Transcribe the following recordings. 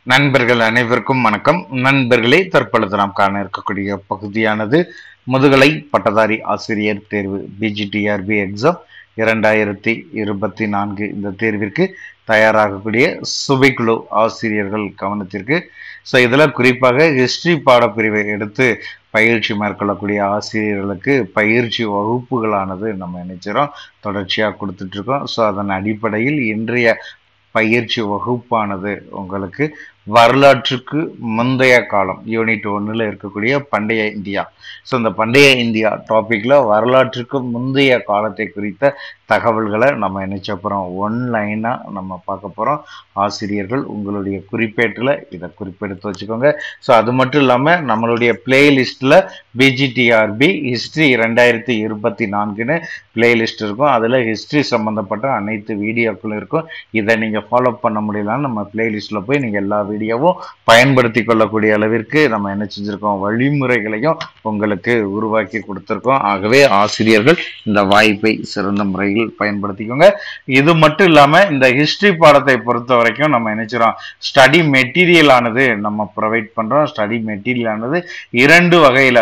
நண்பர்கள் அனைவருக்கும் வணக்கம். நண்பர்களே, தற்பொழுது நாம் காண இருக்கக்கூடிய பகுதியானது முதுகலை பட்டதாரி ஆசிரியர் தேர்வு பிஜிடிஆர்பி எக்ஸாம் 2024 இந்த தேர்விற்கு தயாராகக்கூடிய சுபைக்குழு ஆசிரியர்கள் கவனத்திற்கு. ஸோ இதில் குறிப்பாக ஹிஸ்டரி பாடப்பிரிவை எடுத்து பயிற்சி மேற்கொள்ளக்கூடிய ஆசிரியர்களுக்கு பயிற்சி வகுப்புகளானது நம்ம நினைச்சிரோம் தொடர்ச்சியாக கொடுத்துட்ருக்கோம். ஸோ அதன் அடிப்படையில் இன்றைய பயிற்சி வகுப்பானது உங்களுக்கு வரலாற்றுக்கு முந்தைய காலம் யூனிட் 1ல் இருக்கக்கூடிய பண்டைய இந்தியா. ஸோ இந்த பண்டைய இந்தியா டாபிக்ல வரலாற்றுக்கு முந்தைய காலத்தை குறித்த தகவல்களை நம்ம நினைச்ச போகிறோம். ஒன்லைனாக நம்ம பார்க்க போகிறோம். ஆசிரியர்கள் உங்களுடைய குறிப்பேட்டில் இதை குறிப்பெடுத்து வச்சுக்கோங்க. ஸோ அது மட்டும் இல்லாமல் நம்மளுடைய பிளேலிஸ்டில் பிஜிடிஆர்பி ஹிஸ்ட்ரி 2024ன்னு பிளேலிஸ்ட் இருக்கும். அதில் ஹிஸ்ட்ரி சம்மந்தப்பட்ட அனைத்து வீடியோக்களும் இருக்கும். இதை நீங்கள் ஃபாலோ பண்ண முடியலன்னு நம்ம பிளேலிஸ்ட்டில் போய் நீங்கள் எல்லா வீடியோவும் பயன்படுத்தி கொள்ளக்கூடிய அளவிற்கு நம்ம என்ன செஞ்சுருக்கோம், வழிமுறைகளையும் உங்களுக்கு உருவாக்கி கொடுத்துருக்கோம். ஆகவே ஆசிரியர்கள் இந்த வாய்ப்பை சிறந்த முறையில் பயன்படுத்திக்கோங்க. இது மட்டும் இல்லாமல் இந்த ஹிஸ்டரி பாடத்தை பொறுத்த வரைக்கும் நம்ம நினைச்சிரோம் ஸ்டடி மெட்டீரியல் ஆனது நம்ம ப்ரொவைட் பண்ணுறோம். ஸ்டடி மெட்டீரியல் ஆனது 2 வகையில்.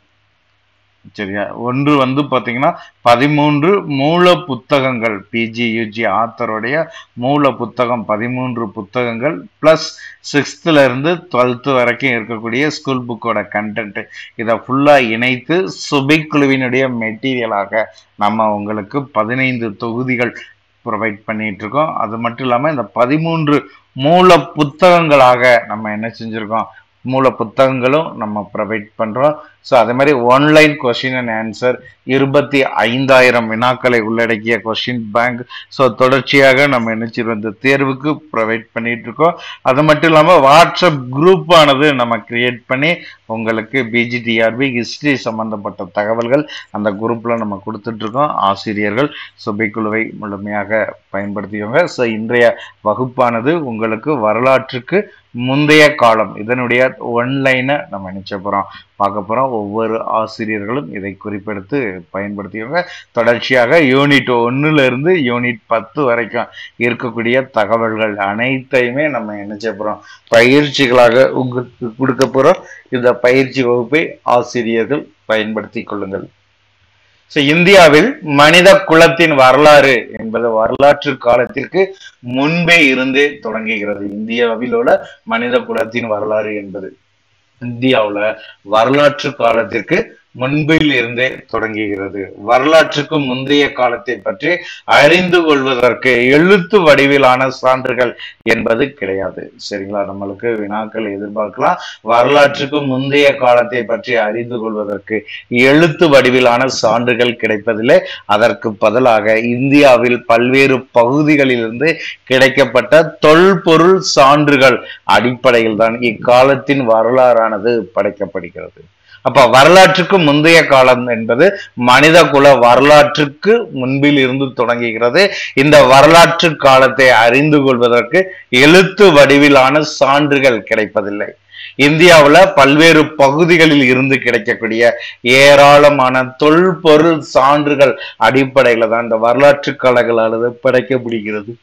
சரியா, ஒன்று பார்த்தீங்கன்னா 13 மூல புத்தகங்கள், பிஜி யூஜி ஆத்தருடைய மூல புத்தகம் 13 புத்தகங்கள் பிளஸ் 6th இருந்து 12th வரைக்கும் இருக்கக்கூடிய ஸ்கூல் புக்கோட கண்டென்ட், இதை ஃபுல்லாக இணைத்து சுபைக்குழுவினுடைய மெட்டீரியலாக நம்ம உங்களுக்கு 15 தொகுதிகள் ப்ரொவைட் பண்ணிட்டு இருக்கோம். அது மட்டும் இல்லாமல் இந்த 13 மூல புத்தகங்களாக நம்ம என்ன செஞ்சுருக்கோம், மூல புத்தகங்களும் நம்ம ப்ரொவைட் பண்ணுறோம். ஸோ அதே மாதிரி ஆன்லைன் கொஸ்டின் அண்ட் ஆன்சர் 25,000 வினாக்களை உள்ளடக்கிய கொஸ்டின் பேங்க். ஸோ தொடர்ச்சியாக நம்ம நினைச்சிருந்த இந்த தேர்வுக்கு ப்ரொவைட் பண்ணிட்டு இருக்கோம். அது மட்டும் இல்லாமல் வாட்ஸ்அப் குரூப் ஆனது நம்ம கிரியேட் பண்ணி உங்களுக்கு பிஜிடிஆர்பி ஹிஸ்டரி சம்பந்தப்பட்ட தகவல்கள் அந்த குரூப்பில் நம்ம கொடுத்துட்ருக்கோம். ஆசிரியர்கள் சுபைக்குழுவை முழுமையாக பயன்படுத்திக்கோங்க. ஸோ இன்றைய வகுப்பானது உங்களுக்கு வரலாற்றுக்கு முந்தைய காலம் இதனுடைய ஒன்லைனை நம்ம நினைச்ச போகிறோம் பார்க்க போகிறோம். ஒவ்வொரு ஆசிரியர்களும் இதை குறிப்பெடுத்து பயன்படுத்திக்கோங்க. தொடர்ச்சியாக யூனிட் 1ல் இருந்து யூனிட் 10 வரைக்கும் இருக்கக்கூடிய தகவல்கள் அனைத்தையுமே நம்ம நினைச்ச போகிறோம் பயிற்சிகளாக உங்களுக்கு கொடுக்க போகிறோம். இந்த பயிற்சி வகுப்பை ஆசிரியர்கள் பயன்படுத்தி கொள்ளுங்கள். ஸோ இந்தியாவில் மனித குலத்தின் வரலாறு என்பது வரலாற்று காலத்திற்கு முன்பே இருந்தே தொடங்குகிறது. இந்தியாவில் உள்ள மனித குலத்தின் வரலாறு என்பது இந்தியாவில் வரலாற்று காலத்திற்கு முன்பில் இருந்தே தொடங்குகிறது. வரலாற்றுக்கு முந்தைய காலத்தை பற்றி அறிந்து கொள்வதற்கு எழுத்து வடிவிலான சான்றுகள் என்பது கிடையாது. சரிங்களா, நம்மளுக்கு வினாக்கள் எதிர்பார்க்கலாம். வரலாற்றுக்கு முந்தைய காலத்தை பற்றி அறிந்து கொள்வதற்கு எழுத்து வடிவிலான சான்றுகள் கிடைப்பதில்லை. அதற்கு பதிலாக இந்தியாவில் பல்வேறு பகுதிகளிலிருந்து கிடைக்கப்பட்ட தொல்பொருள் சான்றுகள் அடிப்படையில் தான் இக்காலத்தின் வரலாறானது படைக்கப்படுகிறது. அப்ப வரலாற்றுக்கு முந்தைய காலம் என்பது மனித குல வரலாற்றுக்கு முன்பில் இருந்து தொடங்குகிறது. இந்த வரலாற்று காலத்தை அறிந்து கொள்வதற்கு எழுத்து வடிவிலான சான்றுகள் கிடைப்பதில்லை. இந்தியாவில் பல்வேறு பகுதிகளில் இருந்து கிடைக்கக்கூடிய ஏராளமான தொல்பொருள் சான்றுகள் அடிப்படையில தான் இந்த வரலாற்று காலங்களானது படைக்கப்படுகிறது.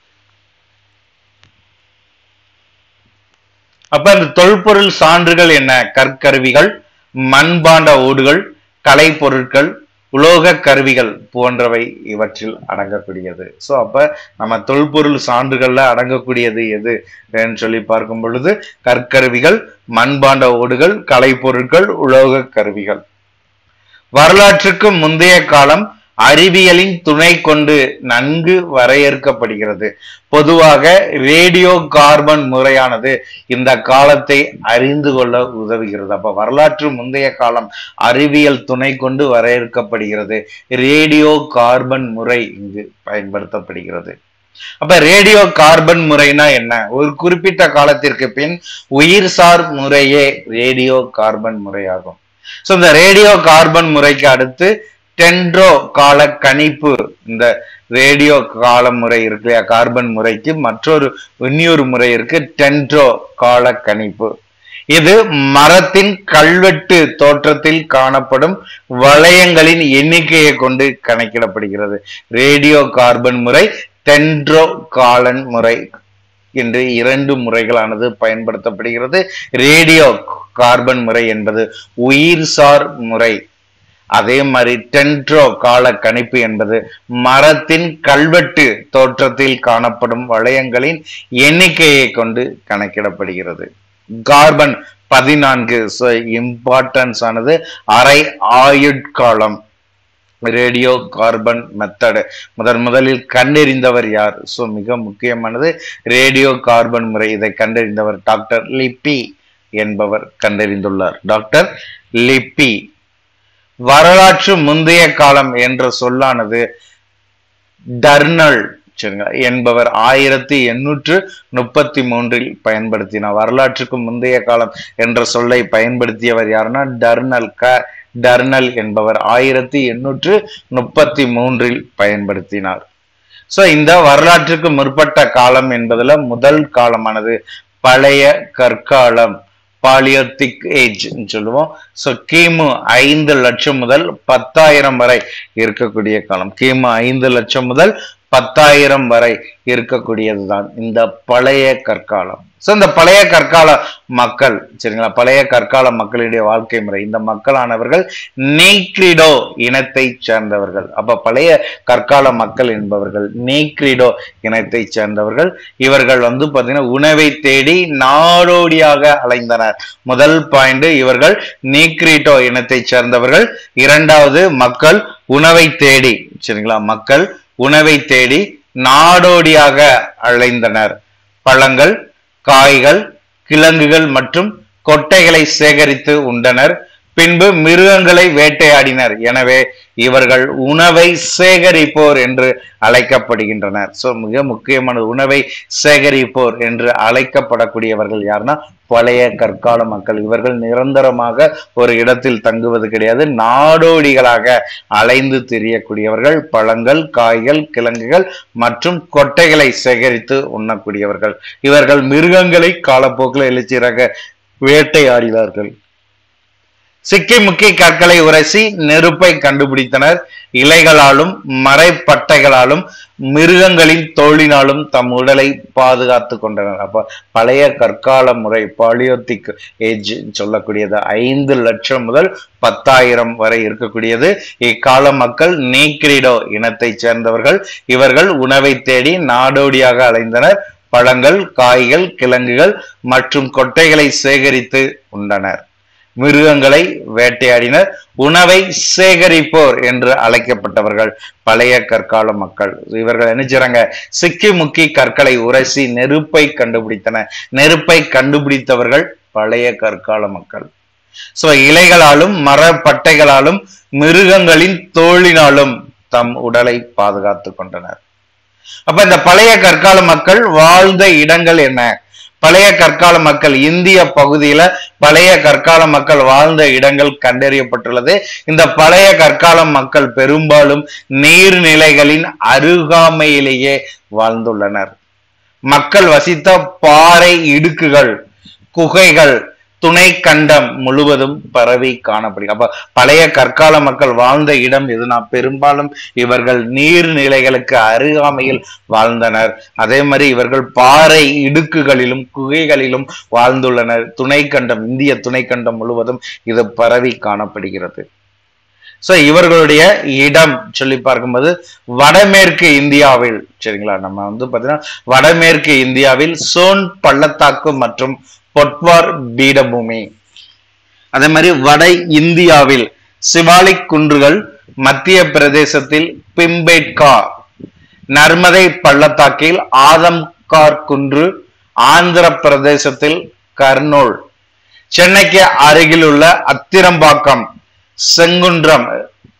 அப்ப இந்த தொல்பொருள் சான்றுகள் என்ன? கற்கருவிகள், மண்பாண்ட ஓடுகள், கலை பொருட்கள், உலோக கருவிகள் போன்றவை இவற்றில் அடங்கக்கூடியது. ஸோ அப்ப நம்ம தொல்பொருள் சான்றுகள்ல அடங்கக்கூடியது எது சொல்லி பார்க்கும் பொழுது கற்கருவிகள், மண்பாண்ட ஓடுகள், கலை பொருட்கள், உலோக கருவிகள். வரலாற்றுக்கு முந்தைய காலம் அறிவியலின் துணை கொண்டு நன்கு வரையறுக்கப்படுகிறது. பொதுவாக ரேடியோ கார்பன் முறையானது இந்த காலத்தை அறிந்து கொள்ள உதவுகிறது. அப்ப வரலாற்று முந்தைய காலம் அறிவியல் துணை கொண்டு வரையறுக்கப்படுகிறது. ரேடியோ கார்பன் முறை இங்கு பயன்படுத்தப்படுகிறது. அப்ப ரேடியோ கார்பன் முறைனா என்ன? ஒரு குறிப்பிட்ட காலத்திற்கு பின் உயிர்சார் முறையே ரேடியோ கார்பன் முறையாகும். ஸோ இந்த ரேடியோ கார்பன் முறைக்கு அடுத்து டென்ட்ரோ கால கணிப்பு, இந்த ரேடியோ கால முறை இருக்கு இல்லையா, கார்பன் முறைக்கு இன்னொரு முறை இருக்கு, டென்ட்ரோ கால கணிப்பு. இது மரத்தின் கல்வெட்டு தோற்றத்தில் காணப்படும் வளையங்களின் எண்ணிக்கையை கொண்டு கணக்கிடப்படுகிறது. ரேடியோ கார்பன் முறை, டென்ட்ரோ காலன் முறை. என்று 2 முறைகளானது பயன்படுத்தப்படுகிறது. ரேடியோ கார்பன் முறை என்பது உயிர்சார் முறை. அதே மாதிரி டென்ட்ரோ கால கணிப்பு என்பது மரத்தின் கல்வெட்டு தோற்றத்தில் காணப்படும் வளையங்களின் எண்ணிக்கையை கொண்டு கணக்கிடப்படுகிறது. கார்பன் 14 இம்பார்ட்டன்ஸ் ஆனது அரை ஆயுட்காலம். ரேடியோ கார்பன் மெத்தட் முதலில் கண்டறிந்தவர் யார்? மிக முக்கியமானது ரேடியோ கார்பன் முறை. இதை கண்டறிந்தவர் டாக்டர் லிப்பி என்பவர் கண்டறிந்துள்ளார். டாக்டர் லிப்பி. வரலாற்று முந்தைய காலம் என்ற சொல்லானது டர்னல் என்பவர் 1833 பயன்படுத்தினார். வரலாற்றுக்கு முந்தைய காலம் என்ற சொல்லை பயன்படுத்தியவர் யாருன்னா டர்னல் என்பவர் 1833 பயன்படுத்தினார். இந்த வரலாற்றுக்கு முற்பட்ட காலம் என்பதுல முதல் காலமானது பழைய கற்காலம், பாலியோத்திக் ஏஜ் சொல்லுவோம். கிமு 5 லட்சம் முதல் 10,000 வரை இருக்கக்கூடிய காலம். கிமு 5 லட்சம் முதல் 10,000 வரை இருக்கக்கூடியதுதான் இந்த பழைய கற்காலம். இந்த பழைய கற்கால மக்கள் சரிங்களா, பழைய கற்கால மக்களுடைய வாழ்க்கை முறை. இந்த மக்களானவர்கள் நீக்ரிடோ இனத்தை சேர்ந்தவர்கள். அப்ப பழைய கற்கால மக்கள் என்பவர்கள் நீக்ரிடோ இனத்தை சேர்ந்தவர்கள். இவர்கள் பாத்தீங்கன்னா உணவை தேடி நாடோடியாக அலைந்தனர். முதல் பாயிண்ட், இவர்கள் நீக்ரிடோ இனத்தை சேர்ந்தவர்கள். இரண்டாவது, மக்கள் உணவை தேடி சரிங்களா, மக்கள் உணவை தேடி நாடோடியாக அலைந்தனர். பழங்கள், காய்கள், கிழங்குகள் மற்றும் கொட்டைகளை சேகரித்து உண்டனர். பின்பு மிருகங்களை வேட்டையாடினர். எனவே இவர்கள் உணவை சேகரிப்போர் என்று அழைக்கப்படுகின்றனர். மிக முக்கியமான உணவை சேகரிப்போர் என்று அழைக்கப்படக்கூடியவர்கள் யாருன்னா பழைய கற்கால மக்கள். இவர்கள் நிரந்தரமாக ஒரு இடத்தில் தங்குவது கிடையாது, நாடோடிகளாக அலைந்து திரியக்கூடியவர்கள். பழங்கள், காய்கள், கிழங்குகள் மற்றும் கொட்டைகளை சேகரித்து உண்ணக்கூடியவர்கள். இவர்கள் மிருகங்களை காலப்போக்கில் எழுச்சியாக வேட்டையாடினார்கள். சிக்கி முக்கிய கற்களை உரசி நெருப்பை கண்டுபிடித்தனர். இலைகளாலும் மரைப்பட்டைகளாலும் மிருகங்களின் தோளினாலும் தம் உடலை பாதுகாத்து கொண்டனர். அப்ப பழைய கற்கால முறை பாலியோத்திக் ஏஜ் சொல்லக்கூடியது 5 லட்சம் முதல் 10,000 வரை இருக்கக்கூடியது. இக்கால மக்கள் நீக்ரிடோ இனத்தை சேர்ந்தவர்கள். இவர்கள் உணவை தேடி நாடோடியாக அலைந்தனர். பழங்கள், காய்கள், கிழங்குகள் மற்றும் கொட்டைகளை சேகரித்து உண்டனர். மிருகங்களை வேட்டையாடினர். உணவை சேகரிப்போர் என்று அழைக்கப்பட்டவர்கள் பழைய கற்கால மக்கள். இவர்கள் என்ன செய்றாங்க? சிக்கி முக்கி கற்களை உரசி நெருப்பை கண்டுபிடித்தனர். நெருப்பை கண்டுபிடித்தவர்கள் பழைய கற்கால மக்கள். இலைகளாலும் மரப்பட்டைகளாலும் மிருகங்களின் தோளினாலும் தம் உடலை பாதுகாத்து கொண்டனர். அப்ப இந்த பழைய கற்கால மக்கள் வாழ்ந்த இடங்கள் என்ன? பழைய கற்கால மக்கள் இந்திய பகுதியில பழைய கற்கால மக்கள் வாழ்ந்த இடங்கள் கண்டறியப்பட்டுள்ளது. இந்த பழைய கற்கால மக்கள் பெரும்பாலும் நீர்நிலைகளின் அருகாமையிலேயே வாழ்ந்துள்ளனர். மக்கள் வசித்த பாறை இடுக்குகள், குகைகள் துணை கண்டம் முழுவதும் பரவி காணப்படுகிறது. அப்ப பழைய கற்கால மக்கள் வாழ்ந்த இடம் எதுனா பெரும்பாலும் இவர்கள் நீர்நிலைகளுக்கு அருகாமையில் வாழ்ந்தனர். அதே மாதிரி இவர்கள் பாறை இடுக்குகளிலும் குகைகளிலும் வாழ்ந்துள்ளனர். துணை கண்டம், இந்திய துணை கண்டம் முழுவதும் இது பரவி காணப்படுகிறது. இவர்களுடைய இடம் சொல்லி பார்க்கும்போது வடமேற்கு இந்தியாவில் சரிங்களா, நம்ம பாத்தீங்கன்னா வடமேற்கு இந்தியாவில் சோன் பள்ளத்தாக்கு மற்றும் பொட்வார் பீடபூமி. அதே மாதிரி வட இந்தியாவில் சிவாலிக் குன்றுகள், மத்திய பிரதேசத்தில் பிம்பேட்கா, நர்மதை பள்ளத்தாக்கில் ஆதம்கார் குன்று, ஆந்திர பிரதேசத்தில் கர்னூல், சென்னைக்கு அருகில் உள்ள அத்திரம்பாக்கம், செங்குன்றம்,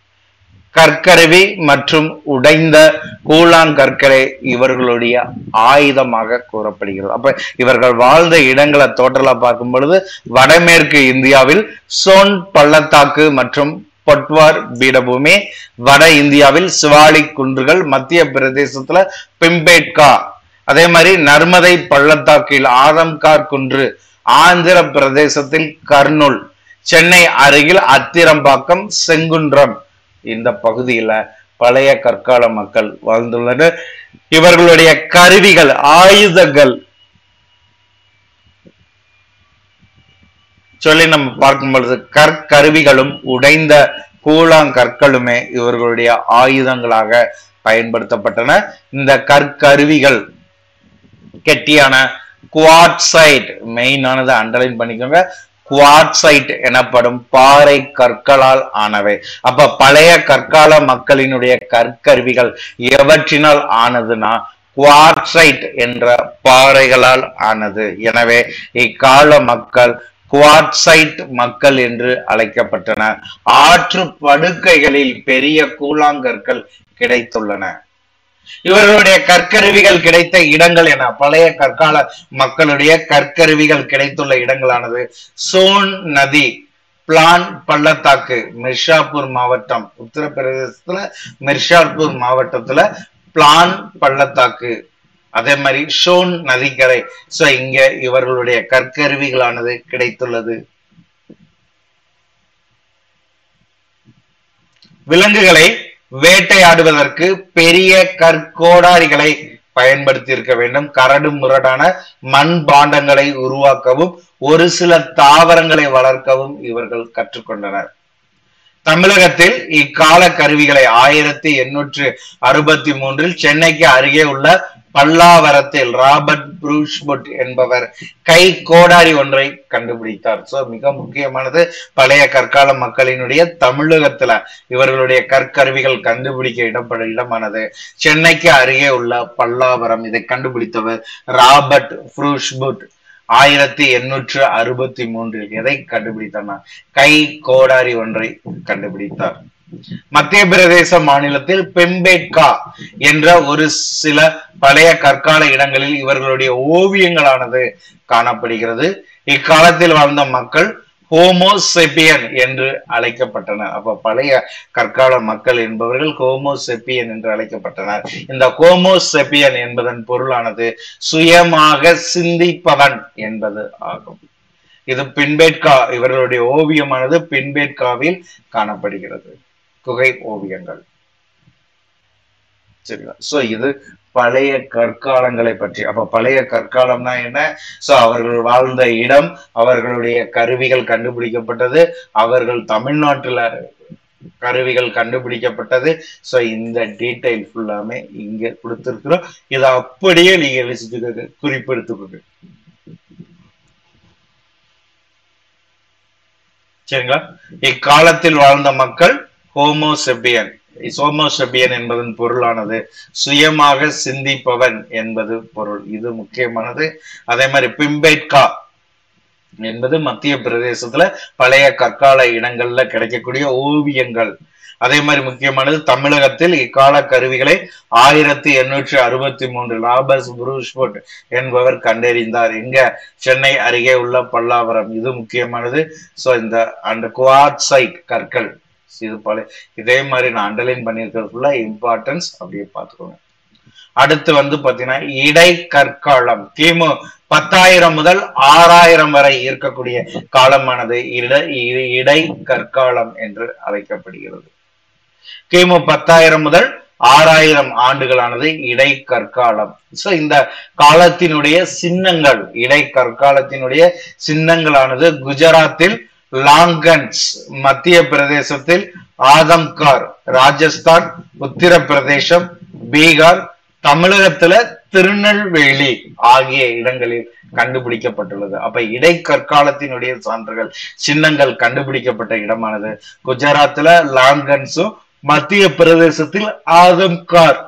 கற்கருவி மற்றும் உடைந்த கூழாங்கற்களை இவர்களுடைய ஆயுதமாக கூறப்படுகிறது. அப்ப இவர்கள் வாழ்ந்த இடங்களை டோட்டலா பார்க்கும் பொழுது வடமேற்கு இந்தியாவில் சோன் பள்ளத்தாக்கு மற்றும் பொட்வார் பீடபூமி, வட இந்தியாவில் சிவாலிக் குன்றுகள், மத்திய பிரதேசத்துல பிம்பேட்கா, அதே மாதிரி நர்மதை பள்ளத்தாக்கில் ஆதம்கார் குன்று, ஆந்திர பிரதேசத்தில் கர்னூல், சென்னை அருகில் அத்திரம்பாக்கம், செங்குன்றம், இந்த பகுதியில பழைய கற்கால மக்கள் வாழ்ந்துள்ளனர். இவர்களுடைய கருவிகள், ஆயுதங்கள் சொல்லி நம்ம பார்க்கும் பொழுது கற்கருவிகளும் உடைந்த கூழாங்கற்களுமே இவர்களுடைய ஆயுதங்களாக பயன்படுத்தப்பட்டன. இந்த கற்கருவிகள் கெட்டியான குவார்ட்சைட், மெயினானது அண்டர்லைன் பண்ணிக்கோங்க, குவார்ட்சைட் எனப்படும் பாறை கற்களால் ஆனவை. அப்ப பழைய கற்கால மக்களினுடைய கற்கருவிகள் எவற்றினால் ஆனதுன்னா குவார்ட்சைட் என்ற பாறைகளால் ஆனது. எனவே இக்கால மக்கள் குவார்ட்சைட் மக்கள் என்று அழைக்கப்பட்டனர். ஆற்று படுக்கைகளில் பெரிய கூழாங்கற்கள் கிடைத்துள்ளன. இவர்களுடைய கற்கருவிகள் கிடைத்த இடங்கள் என பழைய கற்கால மக்களுடைய கற்கருவிகள் கிடைத்துள்ள இடங்களானது சோன் நதி, பிளான் பள்ளத்தாக்கு, மிர்ஷாப்பூர் மாவட்டம், உத்தரப்பிரதேசத்துல மிர்ஷாப்பூர் மாவட்டத்துல பிளான் பள்ளத்தாக்கு, அதே மாதிரி ஷோன் நதிக்கரை. சோ இங்க இவர்களுடைய கற்கருவிகளானது கிடைத்துள்ளது. விலங்குகளை வேட்டையாடுவதற்கு பெரிய கற்கோடாரிகளை பயன்படுத்தி இருக்க வேண்டும். கரடு முரடான மண் பாண்டங்களை உருவாக்கவும் ஒரு சில தாவரங்களை வளர்க்கவும் இவர்கள் கற்றுக்கொண்டனர். தமிழகத்தில் இக்கால கருவிகளை 1863 சென்னைக்கு அருகே உள்ள பல்லாவரத்தில் ராபர்ட் ப்ரூஷ்புட் என்பவர் கை கோடாரி ஒன்றை கண்டுபிடித்தார். சோ மிக முக்கியமானது பழைய கற்கால மக்களினுடைய தமிழகத்துல இவர்களுடைய கற்கருவிகள் கண்டுபிடிக்க இடமானது சென்னைக்கு அருகே உள்ள பல்லாவரம். இதை கண்டுபிடித்தவர் ராபர்ட் ப்ரூஷ்புட் 1863. எதை கண்டுபிடித்தார்? கை கோடாரி ஒன்றை கண்டுபிடித்தார். மத்திய பிரதேச மாநிலத்தில் பெம்பேட்கா என்ற ஒரு சில பழைய கற்கால இடங்களில் இவர்களுடைய ஓவியங்களானது காணப்படுகிறது. இக்காலத்தில் வாழ்ந்த மக்கள் ஹோமோசெபியன் என்று அழைக்கப்பட்டனர். அப்ப பழைய கற்கால மக்கள் என்பவர்கள் ஹோமோசெபியன் என்று அழைக்கப்பட்டனர். இந்த ஹோமோசெபியன் என்பதன் பொருளானது சுயமாக சிந்திப்பவன் என்பது ஆகும். இது பின்பேட்கா, இவர்களுடைய ஓவியமானது பின்பேட்காவில் காணப்படுகிறது, குகை ஓவியங்கள். சரிங்களா? சோ இது பழைய கற்காலங்களை பற்றி. அப்ப பழைய கற்காலம்னா என்ன? சோ அவர்கள் வாழ்ந்த இடம், அவர்களுடைய கருவிகள் கண்டுபிடிக்கப்பட்டது, அவர்கள் தமிழ்நாட்டுல கருவிகள் கண்டுபிடிக்கப்பட்டது. சோ இந்த டீடைல் ஃபுல்லாமே இங்க கொடுத்திருக்கிறோம். இதை அப்படியே நீங்க எழுதிட்டு குறிப்பெடுத்துக்கோங்க. சரிங்களா? இக்காலத்தில் வாழ்ந்த மக்கள் ஹோமோசெபியன். ஹோமோசெபியன் என்பதன் பொருளானது சுயமாக சிந்திப்பவன் என்பது பொருள். இது முக்கியமானது. அதே மாதிரி பிம்பேட்கா என்பது மத்திய பிரதேசத்துல பழைய கற்கால இடங்கள்ல கிடைக்கக்கூடிய ஓவியங்கள். அதே மாதிரி முக்கியமானது தமிழகத்தில் இக்கால கருவிகளை 1863 ராபர்ட் ப்ரூஷ்புட் என்பவர் கண்டறிந்தார். எங்க? சென்னை அருகே உள்ள பல்லாவரம். இது முக்கியமானது. சோ இந்த அந்த குவார்ட்சைட் கற்கள், இது பல இதே மாதிரி நான் அண்டர்லைன் பண்ணியிருக்கிறதுக்குள்ள இம்பார்ட்டன்ஸ் அப்படியே பார்த்துக்கோங்க. அடுத்து வந்து பாத்தீங்கன்னா இடை கற்காலம். கிமு 10,000 முதல் 6,000 வரை இருக்கக்கூடிய காலமானது இடை கற்காலம் என்று அழைக்கப்படுகிறது. கிமு 10,000 முதல் 6,000 ஆண்டுகளானது இடை கற்காலம். சோ இந்த காலத்தினுடைய சின்னங்கள், இடை கற்காலத்தினுடைய சின்னங்களானது குஜராத்தில் லாங்கன்ஸ், மத்திய பிரதேசத்தில் ஆதம்கார், ராஜஸ்தான், உத்தரப்பிரதேசம், பீகார், தமிழகத்துல திருநெல்வேலி ஆகிய இடங்களில் கண்டுபிடிக்கப்பட்டுள்ளது. அப்ப இடை கற்காலத்தினுடைய சான்றுகள், சின்னங்கள் கண்டுபிடிக்கப்பட்ட இடமானது குஜராத்ல லாங்கன்ஸும், மத்திய பிரதேசத்தில் ஆதம்கார்,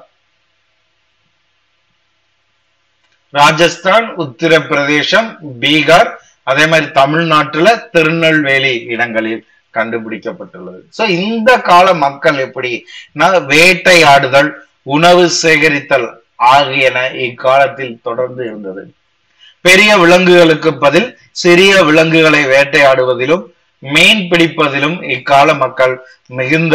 ராஜஸ்தான், உத்தரப்பிரதேசம், பீகார், அதே மாதிரி தமிழ்நாட்டுல திருநெல்வேலி இடங்களில் கண்டுபிடிக்கப்பட்டுள்ளது. சோ இந்த கால மக்கள் எப்படின்னா வேட்டையாடுதல், உணவு சேகரித்தல் ஆகியன இக்காலத்தில் தொடர்ந்து இருந்தது. பெரிய விலங்குகளுக்கு பதில் சிறிய விலங்குகளை வேட்டையாடுவதிலும் மீன் பிடிப்பதிலும் இக்கால மக்கள் மிகுந்த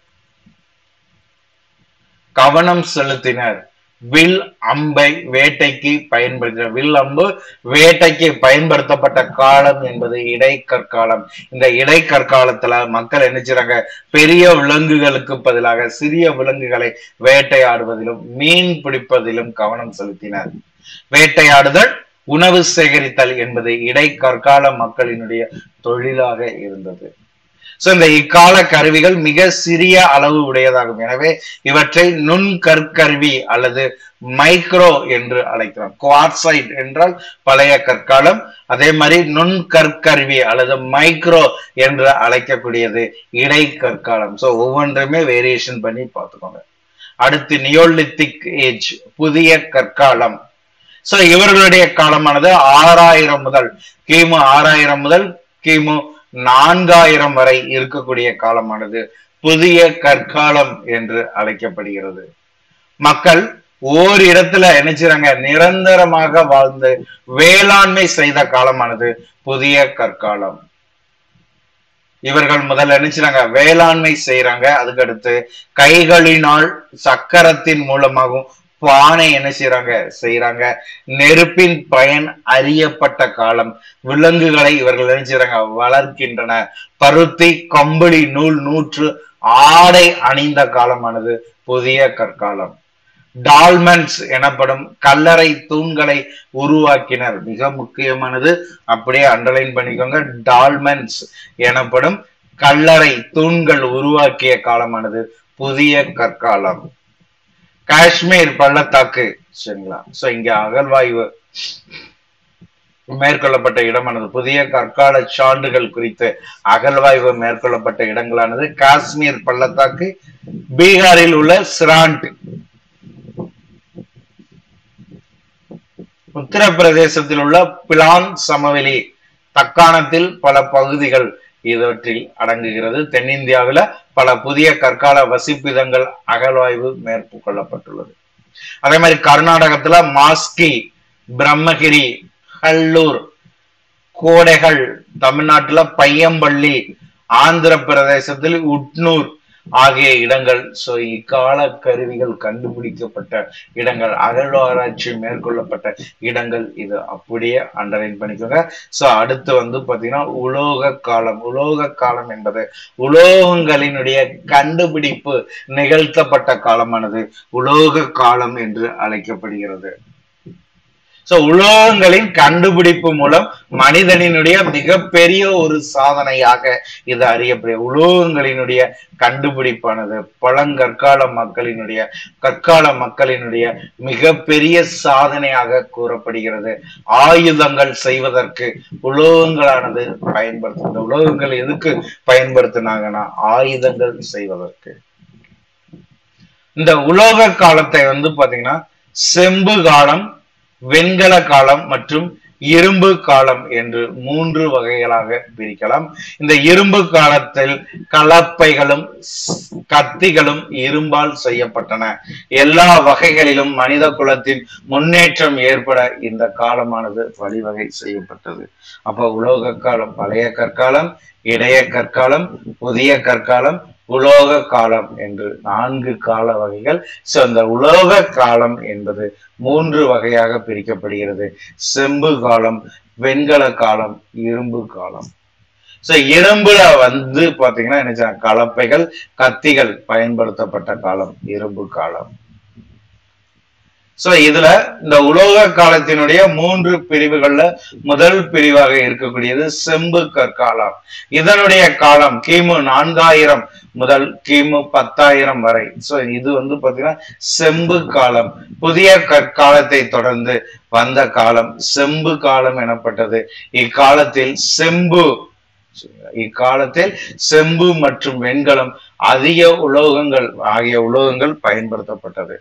கவனம் செலுத்தினர். வில் அம்பை வேட்டைக்கு வில் அம்பு வேட்டைக்கு பயன்படுத்தப்பட்ட காலம் என்பது இடைக்கற்காலம். இந்த இடைக்கற்காலத்துல மக்கள் என்ன செய்றாங்க? பெரிய விலங்குகளுக்கு பதிலாக சிறிய விலங்குகளை வேட்டையாடுவதிலும் மீன் பிடிப்பதிலும் கவனம் செலுத்தினர். வேட்டையாடுதல், உணவு சேகரித்தல் என்பது இடைக்கற்கால மக்களினுடைய தொழிலாக இருந்தது. சோ இந்த இக்கால கருவிகள் மிக சிறிய அளவு உடையதாகும். எனவே இவற்றை நுண்கற்கருவி அல்லது மைக்ரோ என்று அழைக்கிறோம். குவார்ட்சைட் என்றால் பழைய கற்காலம், அதே மாதிரி நுண்கற்கருவி அல்லது மைக்ரோ என்று அழைக்கக்கூடியது இடைக்கற்காலம். சோ ஒவ்வொன்றுமே வேரியேஷன் பண்ணி பார்த்துக்கோங்க. அடுத்து நியோலித்திக் ஏஜ், புதிய கற்காலம். சோ இவர்களுடைய காலமானது 6000 முதல் கிமு 6000 முதல் கிமு 4000 வரை இருக்கக்கூடிய காலமானது புதிய கற்காலம் என்று அழைக்கப்படுகிறது. மக்கள் ஓரிடத்துல நினைச்சாங்க நிரந்தரமாக வாழ்ந்து வேளாண்மை செய்த காலமானது புதிய கற்காலம். இவர்கள் முதல்ல நினைச்சாங்க வேளாண்மை செய்யறாங்க. அதுக்கடுத்து கைகளினால் சக்கரத்தின் மூலமாகவும் பானை என்ன செய்யறாங்க. நெருப்பின் பயன் அறியப்பட்ட காலம். விலங்குகளை இவர்கள் நினைச்சாங்க வளர்க்கின்றன. பருத்தி, கம்பளி, நூல் நூற்று ஆடை அணிந்த காலமானது புதிய கற்காலம். டால்மென்ஸ் எனப்படும் கல்லறை தூண்களை உருவாக்கினர். மிக முக்கியமானது, அப்படியே அண்டர்லைன் பண்ணிக்கோங்க. டால்மென்ஸ் எனப்படும் கல்லறை தூண்கள் உருவாக்கிய காலமானது புதிய கற்காலம். காஷ்மீர் பள்ளத்தாக்கு, சரிங்களா? சோ இங்க அகழ்வாய்வு மேற்கொள்ளப்பட்ட இடமானது புதிய கற்கால சான்றுகள் குறித்து அகழ்வாய்வு மேற்கொள்ளப்பட்ட இடங்களானது காஷ்மீர் பள்ளத்தாக்கு, பீகாரில் உள்ள சிராண்ட், உத்தரப்பிரதேசத்தில் உள்ள பிலான் சமவெளி, தக்காணத்தில் பல பகுதிகள் இவற்றில் அடங்குகிறது. தென்னிந்தியாவில பல புதிய கற்கால வசிப்பிடங்கள் அகழ்வாய்வு மேற்கொள்ளப்பட்டுள்ளது. அதே மாதிரி கர்நாடகத்துல மாஸ்கி, பிரம்மகிரி, ஹல்லூர், கோடைகள், தமிழ்நாட்டுல பையம்பள்ளி, ஆந்திர பிரதேசத்தில் உட்னூர் ஆகிய இடங்கள். சோ இக்கால கருவிகள் கண்டுபிடிக்கப்பட்ட இடங்கள், அகழ்வாராய்ச்சி மேற்கொள்ளப்பட்ட இடங்கள். இது அப்படியே அண்டர்லைன் பண்ணிக்கோங்க. சோ அடுத்து பாத்தீங்கன்னா உலோக காலம். உலோக காலம் என்பது உலோகங்களினுடைய கண்டுபிடிப்பு நிகழ்த்தப்பட்ட காலமானது உலோக காலம் என்று அழைக்கப்படுகிறது. சோ உலோகங்களின் கண்டுபிடிப்பு மூலம் மனிதனினுடைய மிகப்பெரிய ஒரு சாதனையாக இது அறியப்படுகிறது. உலோகங்களினுடைய கண்டுபிடிப்பானது பழங்கற்கால மக்களினுடைய மிகப்பெரிய சாதனையாக கூறப்படுகிறது. ஆயுதங்கள் செய்வதற்கு உலோகங்களானது பயன்படுத்துகிறது. உலோகங்கள் எதுக்கு பயன்படுத்தினாங்கன்னா ஆயுதங்கள் செய்வதற்கு. இந்த உலோக காலத்தை பாத்தீங்கன்னா செம்பு காலம், வெண்கல காலம் மற்றும் இரும்பு காலம் என்று 3 வகைகளாக பிரிக்கலாம். இந்த இரும்பு காலத்தில் கலப்பைகளும் கத்திகளும் இரும்பால் செய்யப்பட்டன. எல்லா வகைகளிலும் மனித குலத்தின் முன்னேற்றம் ஏற்பட இந்த காலமானது வழிவகை செய்யப்பட்டது. அப்ப உலோக காலம், பழைய கற்காலம், இடைய கற்காலம், புதிய கற்காலம், உலோக காலம் என்று 4 கால வகைகள். சோ அந்த உலோக காலம் என்பது 3 வகையாக பிரிக்கப்படுகிறது. செம்பு காலம், வெண்கல காலம், இரும்பு காலம். சோ இரும்புல பாத்தீங்கன்னா என்ன கலப்பைகள், கத்திகள் பயன்படுத்தப்பட்ட காலம் இரும்பு காலம். சோ இதுல இந்த உலோக காலத்தினுடைய 3 பிரிவுகள்ல முதல் பிரிவாக இருக்கக்கூடியது செம்பு கற்காலம். இதனுடைய காலம் கிமு 4000 முதல் கிமு 10,000 வரை. சோ இது பாத்தீங்கன்னா செம்பு காலம். புதிய கற்காலத்தை தொடர்ந்து வந்த காலம் செம்பு காலம் எனப்பட்டது. இக்காலத்தில் செம்பு மற்றும் வெண்கலம் ஆகிய உலோகங்கள் பயன்படுத்தப்பட்டது.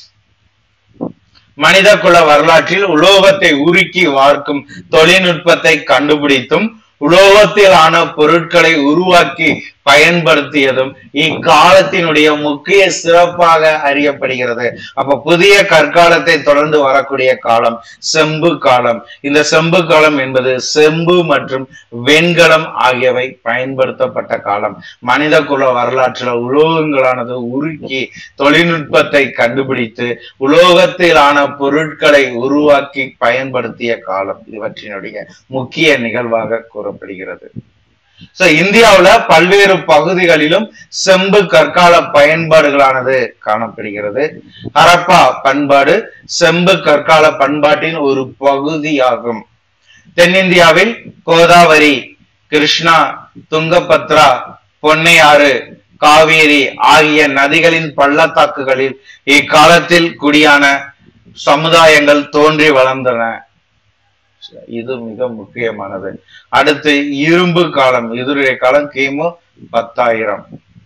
மனித குல வரலாற்றில் உலோகத்தை உருக்கி வார்க்கும் தொழில்நுட்பத்தை கண்டுபிடித்தும் உலோகத்திலான பொருட்களை உருவாக்கி பயன்படுத்தியதும் இக்காலத்தினுடைய முக்கிய சிறப்பாக அறியப்படுகிறது. அப்ப புதிய கற்காலத்தை தொடர்ந்து வரக்கூடிய காலம் செம்பு காலம். இந்த செம்பு காலம் என்பது செம்பு மற்றும் வெண்கலம் ஆகியவை பயன்படுத்தப்பட்ட காலம். மனித குல வரலாற்றில் உலோகங்களானது உருக்கி தொழில்நுட்பத்தை கண்டுபிடித்து உலோகத்திலான பொருட்களை உருவாக்கி பயன்படுத்திய காலம் இவற்றினுடைய முக்கிய நிகழ்வாக கூறப்படுகிறது. இந்தியாவுல பல்வேறு பகுதிகளிலும் செம்பு கற்கால பயன்பாடுகளானது காணப்படுகிறது. ஹரப்பா பண்பாடு செம்பு கற்கால பண்பாட்டின் ஒரு பகுதியாகும். தென்னிந்தியாவில் கோதாவரி, கிருஷ்ணா, துங்கபத்ரா, பொன்னையாறு, காவேரி ஆகிய நதிகளின் பள்ளத்தாக்குகளில் இக்காலத்தில் குடியான சமுதாயங்கள் தோன்றி வளர்ந்தன. இது மிக முக்கியமானது. அடுத்து இரும்பு காலம். இதனுடைய காலம் கிமு 10,000.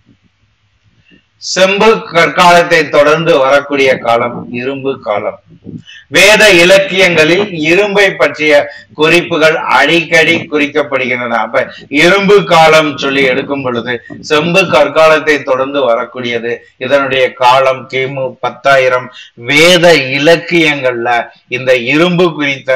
செம்பு கற்காலத்தை தொடர்ந்து வரக்கூடிய காலம் இரும்பு காலம். வேத இலக்கியங்களில் இரும்பை பற்றிய குறிப்புகள் அடிக்கடி குறிக்கப்படுகின்றன. அப்ப இரும்பு காலம் சொல்லி எடுக்கும் பொழுது செம்பு கற்காலத்தை தொடர்ந்து வரக்கூடியது. இதனுடைய காலம் கிமு 10,000. வேத இலக்கியங்கள்ல இந்த இரும்பு குறித்த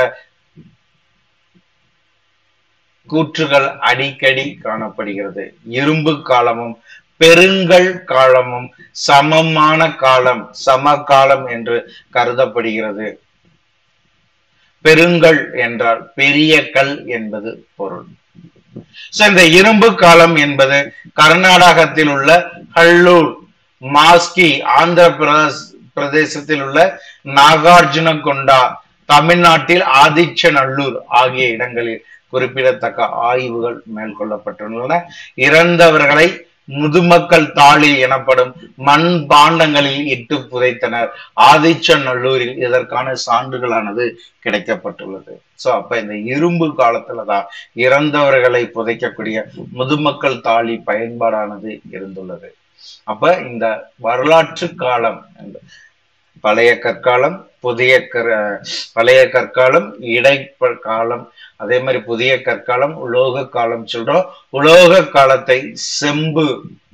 கூற்றுகள் அடிக்கடி காணப்படுகிறது. இரும்பு காலமும் பெருங்கல் காலமும் சமமான காலம், சமகாலம் என்று கருதப்படுகிறது. பெருங்கல் என்றால் பெரிய கல் என்பது பொருள். இந்த இரும்பு காலம் என்பது கர்நாடகத்தில் உள்ள ஹல்லூர், மாஸ்கி, ஆந்திர பிரதேசத்தில் உள்ள நாகார்ஜுனகொண்டா, தமிழ்நாட்டில் ஆதிச்சநல்லூர் ஆகிய இடங்களில் குறிப்பிடத்தக்க ஆய்வுகள் மேற்கொள்ளப்பட்டுள்ளன. இறந்தவர்களை முதுமக்கள் தாளி எனப்படும் மண் பாண்டங்களில் இட்டு புதைத்தனர். ஆதிச்சநல்லூரில் இதற்கான சான்றுகளானது கிடைக்கப்பட்டுள்ளது. அப்ப இந்த இரும்பு காலத்துலதான் இறந்தவர்களை புதைக்கக்கூடிய முதுமக்கள் தாளி பயன்பாடானது இருந்துள்ளது. அப்ப இந்த வரலாற்று காலம் பழைய கற்காலம், பழைய கற்காலம், இடைக்காலம், அதே மாதிரி புதிய கற்காலம், உலோக காலம் சொல்றோம். உலோக காலத்தை செம்பு,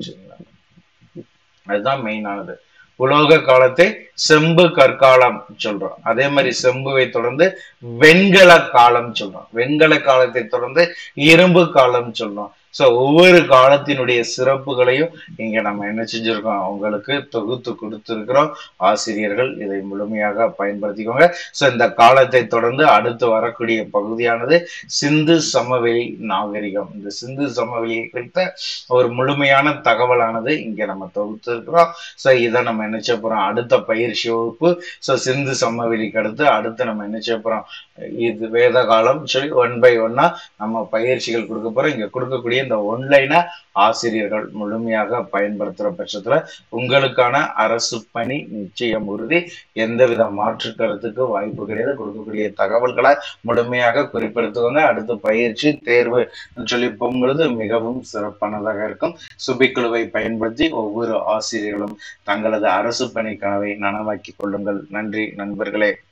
அதுதான் மெயினானது. உலோக காலத்தை செம்பு கற்காலம் சொல்றோம். அதே மாதிரி செம்புவை தொடர்ந்து வெண்கல காலம் சொல்றோம். வெண்கல காலத்தை தொடர்ந்து இரும்பு காலம் சொல்றோம். ஒவ்வொரு காலத்தினுடைய சிறப்புகளையும் இங்க நம்ம என்ன செஞ்சிருக்கோம், அவங்களுக்கு தொகுத்து கொடுத்திருக்கிறோம். ஆசிரியர்கள் இதை முழுமையாக பயன்படுத்திக்கோங்க. இந்த காலத்தை தொடர்ந்து அடுத்து வரக்கூடிய பகுதியானது சிந்து சமவெளி நாகரிகம். இந்த சிந்து சமவெளியை குறித்த ஒரு முழுமையான தகவலானது இங்க நம்ம தொகுத்து இருக்கிறோம். இதை நம்ம என்ன செய்ய போறோம், அடுத்த பயிற்சி வகுப்பு. சிந்து சமவெளிக்கு அடுத்து நம்ம என்ன செய்ய போறோம், இது வேத காலம் சொல்லி 1 by 1 நம்ம பயிற்சிகள் கொடுக்க போறோம். இங்க கொடுக்கக்கூடிய இந்த ஒன்லைனை ஆசிரியர்கள் முழுமையாக பயன்படுத்துற பட்சத்துல உங்களுக்கான அரசு பணி நிச்சயம் உறுதி. எந்தவித மாற்று கருத்துக்கு வாய்ப்பு கிடையாது. கொடுக்கக்கூடிய தகவல்களை முழுமையாக குறிப்பிடுத்துவாங்க. அடுத்த பயிற்சி தேர்வு சொல்லி போகும்பொழுது மிகவும் சிறப்பானதாக இருக்கும். சுபிக்குழுவை பயன்படுத்தி ஒவ்வொரு ஆசிரியர்களும் தங்களது அரசு பணி கனவை நனவாக்கி கொள்ளுங்கள். நன்றி நண்பர்களே.